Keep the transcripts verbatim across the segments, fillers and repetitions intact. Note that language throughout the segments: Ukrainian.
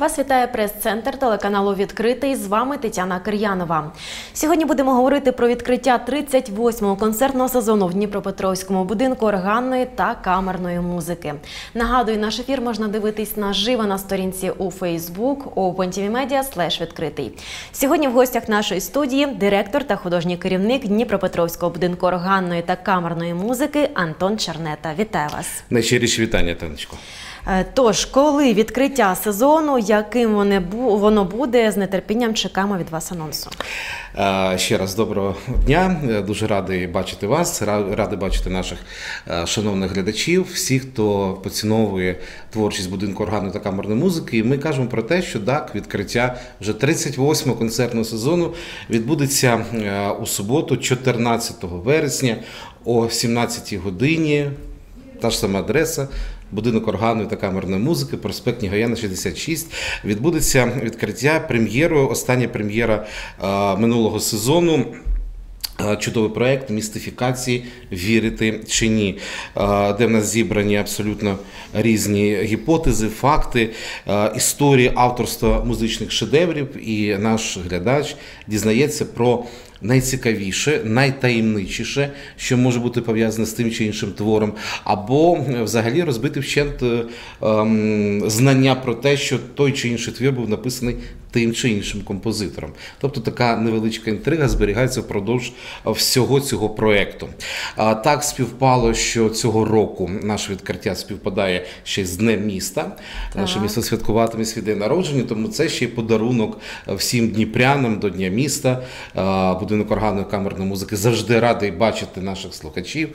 Вас вітає прес-центр телеканалу «Відкритий». З вами Тетяна Кир'янова. Сьогодні будемо говорити про відкриття тридцять восьмого концертного сезону в Дніпропетровському будинку органної та камерної музики. Нагадую, наш ефір можна дивитись наживо на сторінці у Facebook OpenTVMedia слеш відкритий. Сьогодні в гостях нашої студії директор та художній керівник Дніпропетровського будинку органної та камерної музики Антон Чернета. Вітаю вас. Найщиріші вітання, Танечко. Тож, коли відкриття сезону, яким воно буде, з нетерпінням чекаємо від вас анонсу. Ще раз доброго дня, дуже радий бачити вас, радий бачити наших шановних глядачів, всіх, хто поціновує творчість будинку органної та камерної музики. І ми кажемо про те, що так, відкриття вже тридцять восьмого концертного сезону відбудеться у суботу, чотирнадцятого вересня о сімнадцятій годині, та ж сама адреса. Будинок органної та камерної музики, проспект Нігояна, шістдесят шість. Відбудеться відкриття прем'єрою, остання прем'єра е, минулого сезону. Чудовий проєкт містифікації «Вірити чи ні», де в нас зібрані абсолютно різні гіпотези, факти, історії авторства музичних шедеврів, і наш глядач дізнається про найцікавіше, найтаємничіше, що може бути пов'язане з тим чи іншим твором, або взагалі розбити вщент ем, знання про те, що той чи інший твір був написаний тим чи іншим композитором. Тобто така невеличка інтрига зберігається впродовж всього цього проєкту. Так співпало, що цього року наше відкриття співпадає ще з Днем міста. Так. Наше місто святкуватиме свій день народження, тому це ще й подарунок всім дніпрянам до Дня міста. Будинок органної камерної музики завжди радий бачити наших слухачів.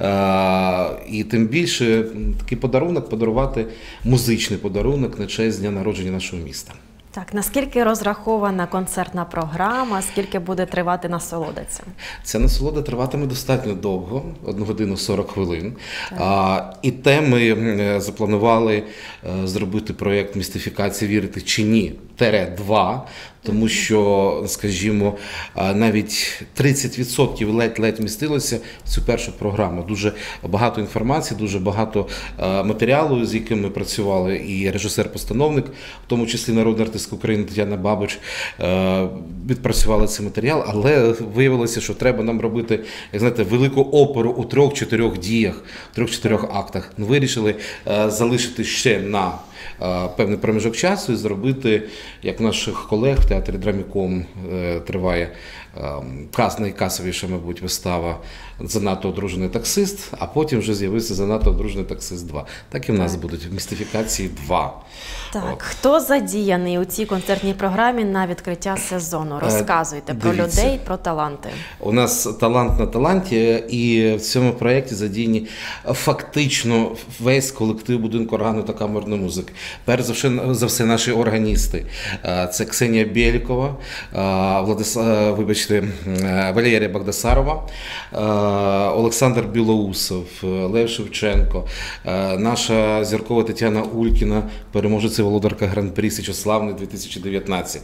І тим більше такий подарунок подарувати, музичний подарунок на честь дня народження нашого міста. Так, наскільки розрахована концертна програма, скільки буде тривати насолода ця? Ця насолода триватиме достатньо довго, одну годину сорок хвилин. А, і те ми запланували зробити проєкт «Містифікація. Вірити чи ні?» Тере два, тому що, скажімо, навіть тридцять відсотків ледь-ледь містилося в цю першу програму. Дуже багато інформації, дуже багато матеріалу, з яким ми працювали, і режисер-постановник, в тому числі народна артистка України Тетяна Бабич, відпрацювали цей матеріал, але виявилося, що треба нам робити, як знаєте, велику оперу у трьох-чотирьох діях, трьох-чотирьох актах. Ми вирішили залишити ще на певний проміжок часу і зробити, як в наших колег в театрі Драміком триває найкасовіша, мабуть, вистава «Занадто одружений таксист», а потім вже з'явився «Занадто одружений таксист два». Так і в нас так. будуть «Містифікації два». Так, От. Хто задіяний у цій концертній програмі на відкриття сезону? Розказуйте про Дивіться. людей, про таланти. У нас талант на таланті, і в цьому проєкті задіяні фактично весь колектив будинку органної та камерної музики. Перш за все, за все наші органісти. Це Ксенія Бєлькова, Владислав, вибачте, Валерія Багдасарова, Олександр Білоусов, Лев Шевченко, наша зіркова Тетяна Улькіна, переможеця володарка Гран-прі Січославний дві тисячі дев'ятнадцять.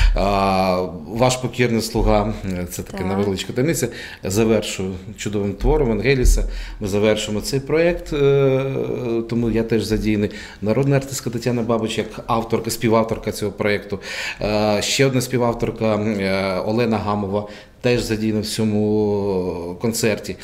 Ваш покірний слуга, це така так. невеличка таємниця, завершую чудовим твором Ангеліса. Ми завершимо цей проєкт, тому я теж задіяний. Народна артистка Тетяна Бабич, як авторка, співавторка цього проєкту. Ще одна співавторка Олена Гамова, теж задіяна в цьому концерті.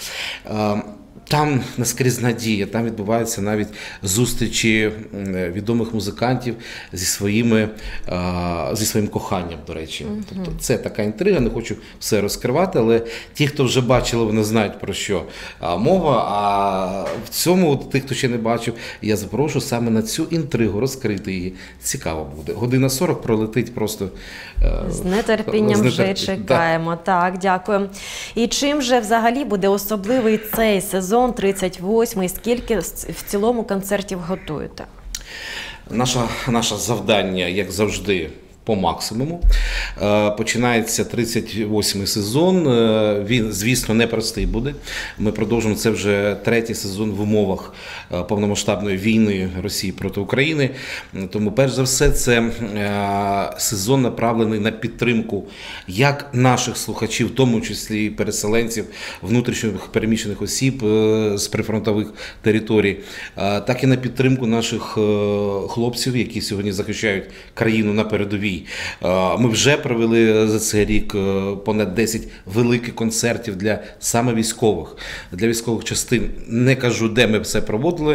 Там наскрізна дія, там відбуваються навіть зустрічі відомих музикантів зі, своїми, зі своїм коханням, до речі. Mm-hmm. Тобто це така інтрига, не хочу все розкривати, але ті, хто вже бачили, вони знають, про що мова. А в цьому, тих, хто ще не бачив, я запрошую саме на цю інтригу, розкрити її. Цікаво буде. Година сорок пролетить просто. З нетерпінням з нетерпінням. Вже чекаємо. Да. Так, дякую. І чим же взагалі буде особливий цей сезон? тридцять восьмий, скільки в цілому концертів готуєте? Наше, наше завдання, як завжди, по максимуму. Починається тридцять восьмий сезон. Він, звісно, непростий буде. Ми продовжуємо, це вже третій сезон в умовах повномасштабної війни Росії проти України. Тому, перш за все, це сезон направлений на підтримку як наших слухачів, в тому числі і переселенців, внутрішньо переміщених осіб з прифронтових територій, так і на підтримку наших хлопців, які сьогодні захищають країну на передовій. Ми вже провели за цей рік понад десять великих концертів для саме військових, для військових частин. Не кажу, де ми все проводили.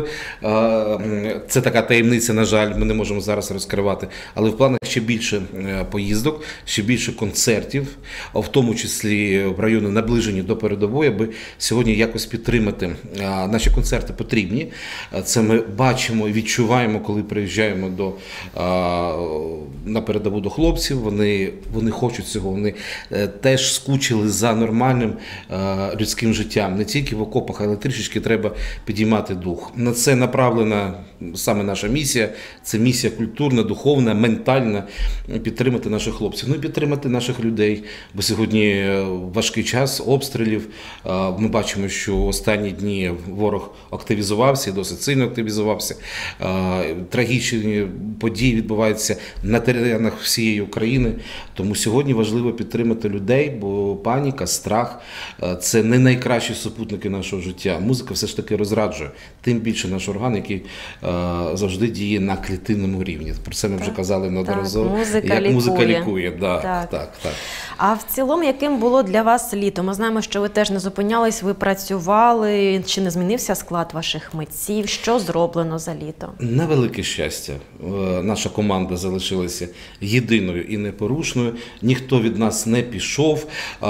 Це така таємниця, на жаль, ми не можемо зараз розкривати. Але в планах ще більше поїздок, ще більше концертів, в тому числі в райони наближені до передової, аби сьогодні якось підтримати. Наші концерти потрібні. Це ми бачимо і відчуваємо, коли приїжджаємо до, на передову до хлопців. Вони, вони хочуть цього, вони теж скучили за нормальним людським життям. Не тільки в окопах, але трішечки треба підіймати дух. На це направлена саме наша місія. Це місія культурна, духовна, ментальна, підтримати наших хлопців. Ну і підтримати наших людей, бо сьогодні важкий час обстрілів. Ми бачимо, що останні дні ворог активізувався, досить сильно активізувався. Трагічні події відбуваються на теренах всієї України. Тому сьогодні важливо підтримати людей, бо паніка, страх – це не найкращі супутники нашого життя. Музика все ж таки розраджує. Тим більше наш орган, який завжди діє на клітинному рівні. Про це ми вже казали неодноразово. Музика як лікує. Музика лікує. Да, так. Так, так. А в цілому, яким було для вас літо? Ми знаємо, що ви теж не зупинялись, ви працювали. Чи не змінився склад ваших митців? Що зроблено за літо? На велике щастя, наша команда залишилася єдиною і непорушною. Ніхто від нас не пішов.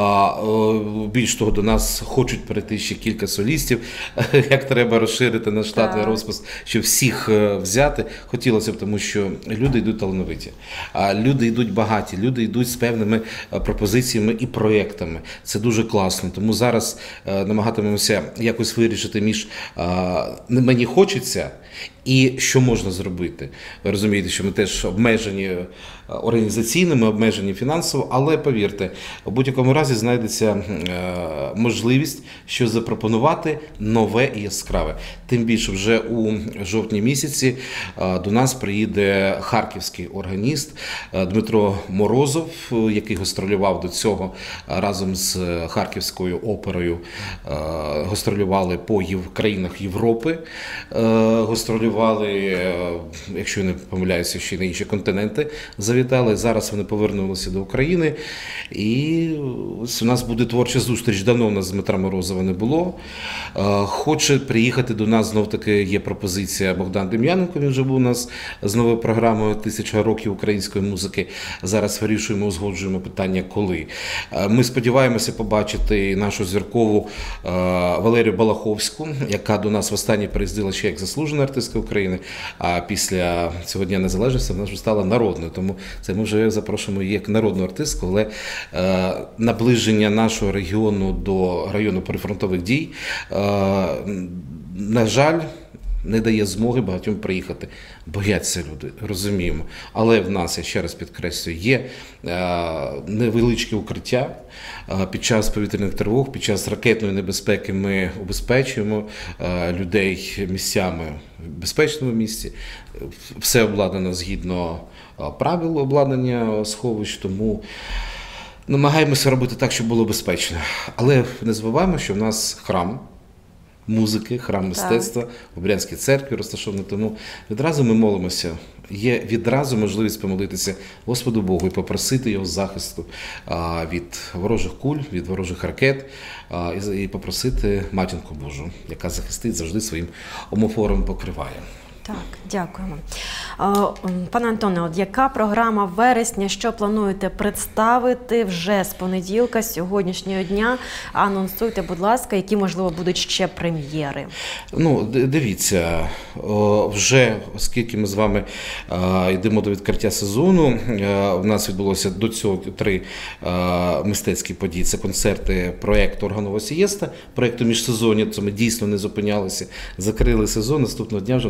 Більш того, до нас хочуть перейти ще кілька солістів. Як треба розширити наш штатний розпис, щоб всіх взяти. Хотілося б, тому що люди йдуть талановиті. Люди йдуть багаті, люди йдуть з певними пропозиціями і проєктами. Це дуже класно. Тому зараз намагатимемося якось вирішити між «мені хочеться» і що можна зробити. Ви розумієте, що ми теж обмежені організаційними, обмежені фінансово, але повірте, у будь-якому разі знайдеться можливість що запропонувати нове і яскраве. Тим більше вже у жовтні місяці до нас приїде харківський органіст Дмитро Морозов, який гастролював до цього разом з Харківською оперою, гастролювали по країнах Європи, гастролювали, якщо я не помиляюся, ще й на інші континенти завітали. Зараз вони повернулися до України. І ось у нас буде творча зустріч. Давно у нас з Дмитра Морозова не було. Хоче приїхати до нас, знов-таки є пропозиція Богдан Дем'яненко, він вже був у нас з новою програмою «Тисяча років української музики». Зараз вирішуємо, узгоджуємо питання, коли. Ми сподіваємося побачити нашу зіркову Валерію Балаховську, яка до нас востаннє приїздила ще як заслужена артистка України, а після цього Дня Незалежності вона вже стала народною. Тому це ми вже запрошуємо її як народну артистку, але е, наближення нашого регіону до району прифронтових дій, е, на жаль, не дає змоги багатьом приїхати. Бояться люди, розуміємо. Але в нас, я ще раз підкреслюю, є е, невеличке укриття. Е, під час повітряних тривог, під час ракетної небезпеки ми убезпечуємо е, людей місцями в безпечному місці. Все обладнано згідно правил обладнання сховищ, тому намагаємося робити так, щоб було безпечно. Але не забуваємо, що в нас храм музики, храм мистецтва в Брянській церкві розташований, тому відразу ми молимося. Є відразу можливість помолитися Господу Богу і попросити Його захисту від ворожих куль, від ворожих ракет, і попросити Матінку Божу, яка захистить, завжди своїм омофором покриває. Так, дякуємо. Пане Антоне, от яка програма вересня, що плануєте представити вже з понеділка, з сьогоднішнього дня? Анонсуйте, будь ласка, які, можливо, будуть ще прем'єри? Ну, дивіться, вже, оскільки ми з вами йдемо до відкриття сезону, у нас відбулося до цього три мистецькі події. Це концерти проєкту «Органова сієста», проєкту «Міжсезоння», це ми дійсно не зупинялися, закрили сезон, наступного дня вже у нас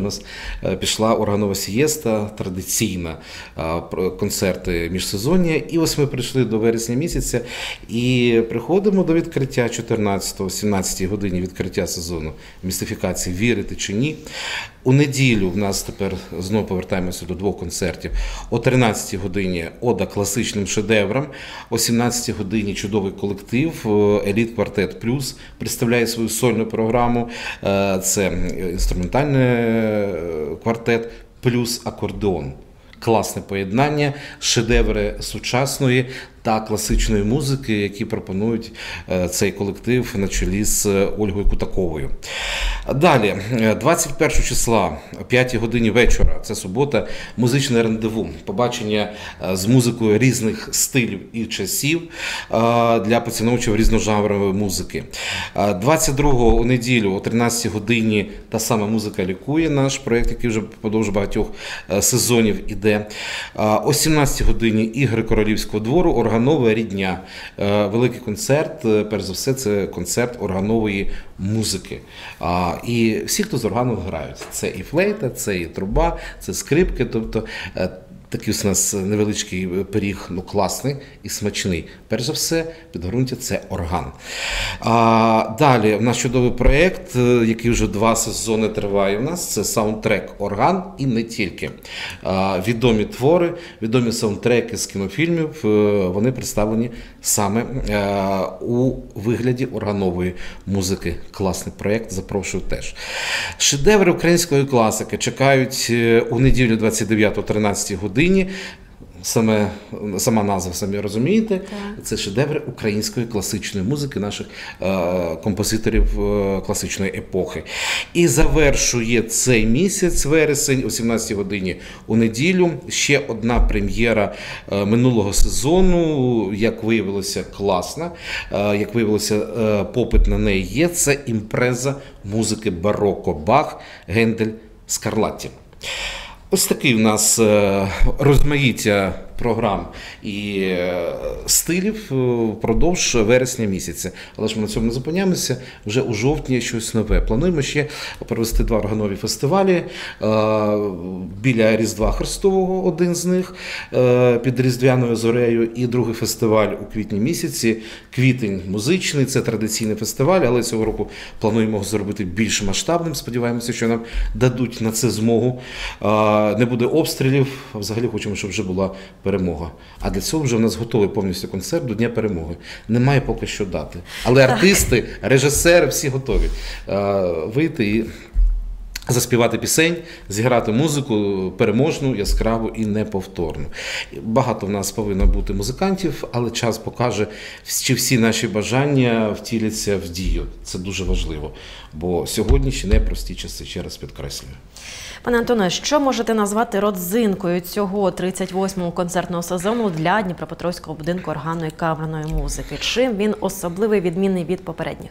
пішла органова сієста, традиційна, концерти міжсезоння. І ось ми прийшли до вересня місяця і приходимо до відкриття чотирнадцятого, сімнадцятій годині відкриття сезону містифікації «Вірити чи ні?». У неділю в нас тепер знову повертаємося до двох концертів. О тринадцятій годині ода класичним шедеврам, о сімнадцятій годині чудовий колектив «Еліт Квартет Плюс» представляє свою сольну програму. Це інструментальний квартет плюс акордеон. Класне поєднання, шедеври сучасної та класичної музики, які пропонують цей колектив на чолі з Ольгою Кутаковою. Далі, двадцять першого числа, о п'ятій годині вечора, це субота, музичне рандеву, побачення з музикою різних стилів і часів для поціновувачів різножанрової музики. двадцять другого у неділю о тринадцятій годині та сама музика лікує, наш проєкт, який вже впродовж багатьох сезонів іде. О сімнадцятій годині ігри Королівського двору, органова рідня. Великий концерт, перш за все, це концерт органової музики. І всі, хто з органом грають. Це і флейта, це і труба, це скрипки, тобто такий у нас невеличкий пиріг, ну класний і смачний. Перш за все, підґрунтя – це орган. А, далі, у нас чудовий проєкт, який вже два сезони триває у нас, це саундтрек «Орган» і не тільки. А, відомі твори, відомі саундтреки з кінофільмів, вони представлені саме а, у вигляді органової музики. Класний проєкт, запрошую теж. Шедеври української класики чекають у неділю двадцять дев'ятого о тринадцятій годині. Саме, сама назва, самі розумієте, так. Це шедеври української класичної музики наших е, композиторів е, класичної епохи. І завершує цей місяць, вересень, о сімнадцятій годині у неділю, ще одна прем'єра е, минулого сезону, як виявилося, класна, е, як виявилося, е, попит на неї є, це імпреза музики бароко Бах, Гендель, Скарлатті. Ось такий в нас розмаїття програм і стилів впродовж вересня місяця. Але ж ми на цьому не зупиняємося, вже у жовтні щось нове. Плануємо ще провести два органові фестивалі. Біля Різдва Христового один з них, під Різдвяною зорею, і другий фестиваль у квітні місяці. Квітень музичний, це традиційний фестиваль, але цього року плануємо його зробити більш масштабним. Сподіваємося, що нам дадуть на це змогу. Не буде обстрілів, а взагалі хочемо, щоб вже була перемога. А для цього вже в нас готовий повністю концерт до Дня перемоги. Немає поки що дати. Але артисти, режисери всі готові вийти і заспівати пісень, зіграти музику переможну, яскраву і неповторну. Багато в нас повинно бути музикантів, але час покаже, чи всі наші бажання втіляться в дію. Це дуже важливо, бо сьогодні ще непрості часи, ще раз підкреслюю. Пане Антоне, що можете назвати родзинкою цього тридцять восьмого концертного сезону для Дніпропетровського будинку органної камерної музики? Чим він особливий, відмінний від попередніх?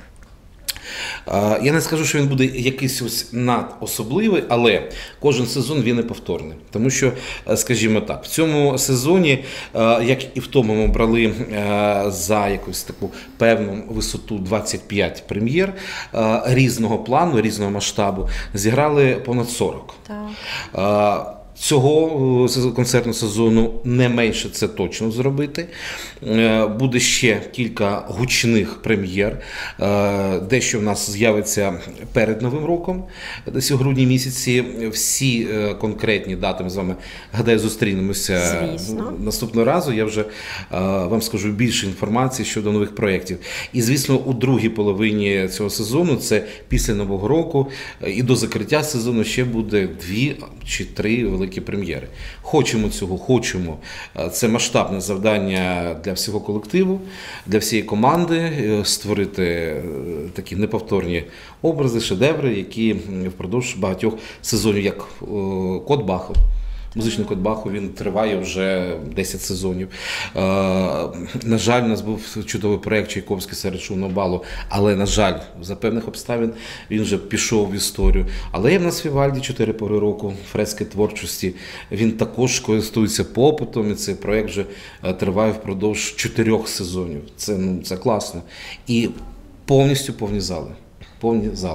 Я не скажу, що він буде якийсь ось надособливий, але кожен сезон він неповторний. Тому що, скажімо так, в цьому сезоні, як і в тому, ми брали за якусь таку певну висоту двадцять п'ять прем'єр різного плану, різного масштабу, зіграли понад сорок. Так. Цього концертного сезону не менше це точно зробити. Буде ще кілька гучних прем'єр. Дещо в нас з'явиться перед Новим роком, десь у грудні місяці. Всі конкретні дати ми з вами, гадаю, зустрінемося Звісно. наступного разу. Я вже вам скажу більше інформації щодо нових проєктів. І, звісно, у другій половині цього сезону, це після Нового року, і до закриття сезону ще буде дві чи три великі прем'єри. Хочемо цього, хочемо. Це масштабне завдання для всього колективу, для всієї команди, створити такі неповторні образи, шедеври, які впродовж багатьох сезонів, як «Кот Баху». Музичний код Баху, він триває вже десять сезонів. Е, на жаль, у нас був чудовий проєкт «Чайковський серед шумного балу», але, на жаль, за певних обставин він вже пішов в історію. Але є в нас Вівальді «Чотири пори року», фрески творчості. Він також користується попитом, і цей проєкт вже триває впродовж чотирьох сезонів. Це, ну, це класно. І повністю повні зали. Повні зали.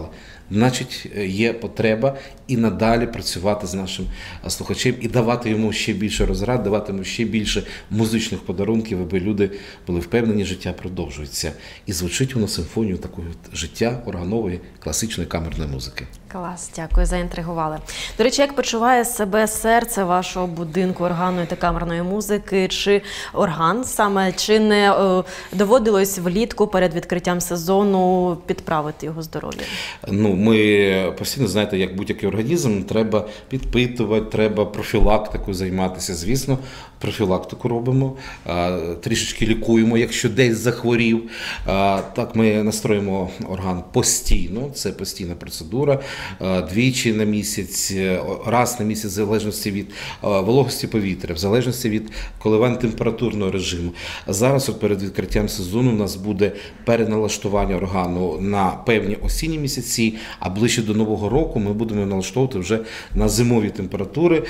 значить є потреба і надалі працювати з нашим слухачем і давати йому ще більше розрад, давати йому ще більше музичних подарунків, аби люди були впевнені, життя продовжується. І звучить воно симфонію такого життя органової, класичної камерної музики. Клас, дякую, заінтригували. До речі, як почуває себе серце вашого будинку органної та камерної музики? Чи орган саме, чи не е, доводилось влітку перед відкриттям сезону підправити його здоров'я? Ну, ми постійно, знаєте, як будь-який організм, треба підпитувати, треба профілактикою займатися. Звісно, профілактику робимо, трішечки лікуємо, якщо десь захворів. Так, ми настроїмо орган постійно, це постійна процедура, двічі на місяць, раз на місяць, в залежності від вологості повітря, в залежності від коливань температурного режиму. Зараз от перед відкриттям сезону у нас буде переналаштування органу на певні осінні місяці, а ближче до Нового року ми будемо налаштовувати вже на зимові температури.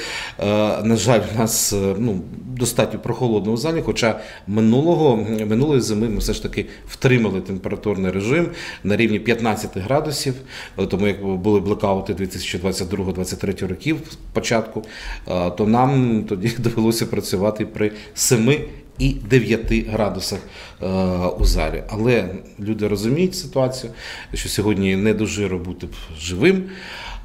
На жаль, у нас ну, достатньо прохолодно в залі, хоча минулого, минулої зими ми все ж таки втримали температурний режим на рівні п'ятнадцять градусів, тому як були блекаути дві тисячі двадцять другого - двадцять третього років початку, то нам тоді довелося працювати при семи і дев'яти градусах е, у залі. Але люди розуміють ситуацію, що сьогодні не до жиру бути живим, е,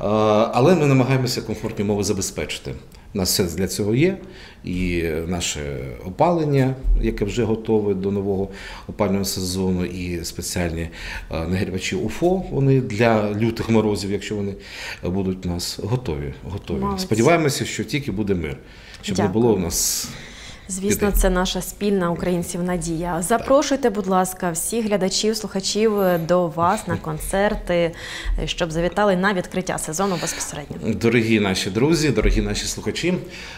але ми намагаємося комфортні умови забезпечити. У нас все для цього є, і наше опалення, яке вже готове до нового опалювального сезону, і спеціальні нагрівачі УФО, вони для лютих морозів, якщо вони будуть у нас готові. готові. Сподіваємося, що тільки буде мир, щоб Дякую. не було у нас... Звісно, це наша спільна українців надія. Запрошуйте, будь ласка, всіх глядачів, слухачів до вас на концерти, щоб завітали на відкриття сезону безпосередньо. Дорогі наші друзі, дорогі наші слухачі,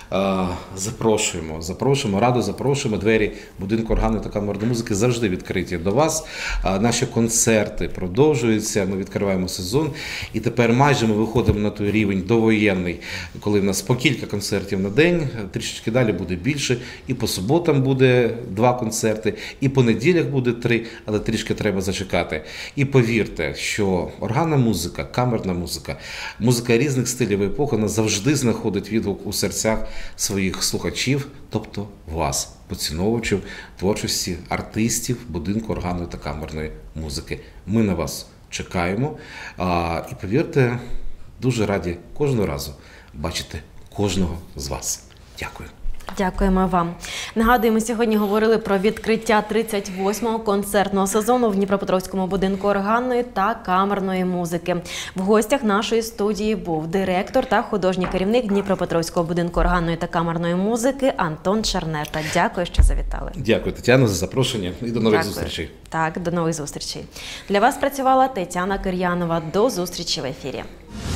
запрошуємо, запрошуємо, радо запрошуємо. Двері будинку органної та камерної музики завжди відкриті до вас. Наші концерти продовжуються, ми відкриваємо сезон. І тепер майже ми виходимо на той рівень довоєнний, коли в нас по кілька концертів на день, трішечки далі буде більше. І по суботам буде два концерти, і по неділях буде три, але трішки треба зачекати. І повірте, що органна музика, камерна музика, музика різних стилів і епох, вона завжди знаходить відгук у серцях своїх слухачів, тобто вас, поціновувачів творчості артистів будинку органної та камерної музики. Ми на вас чекаємо. І повірте, дуже раді кожного разу бачити кожного з вас. Дякую. Дякуємо вам. Нагадуємо, сьогодні говорили про відкриття тридцять восьмого концертного сезону в Дніпропетровському будинку органної та камерної музики. В гостях нашої студії був директор та художній керівник Дніпропетровського будинку органної та камерної музики Антон Чернета. Дякую, що завітали. Дякую, Тетяно, за запрошення і до нових Дякую. зустрічей. Так, до нових зустрічей. Для вас працювала Тетяна Кир'янова. До зустрічі в ефірі.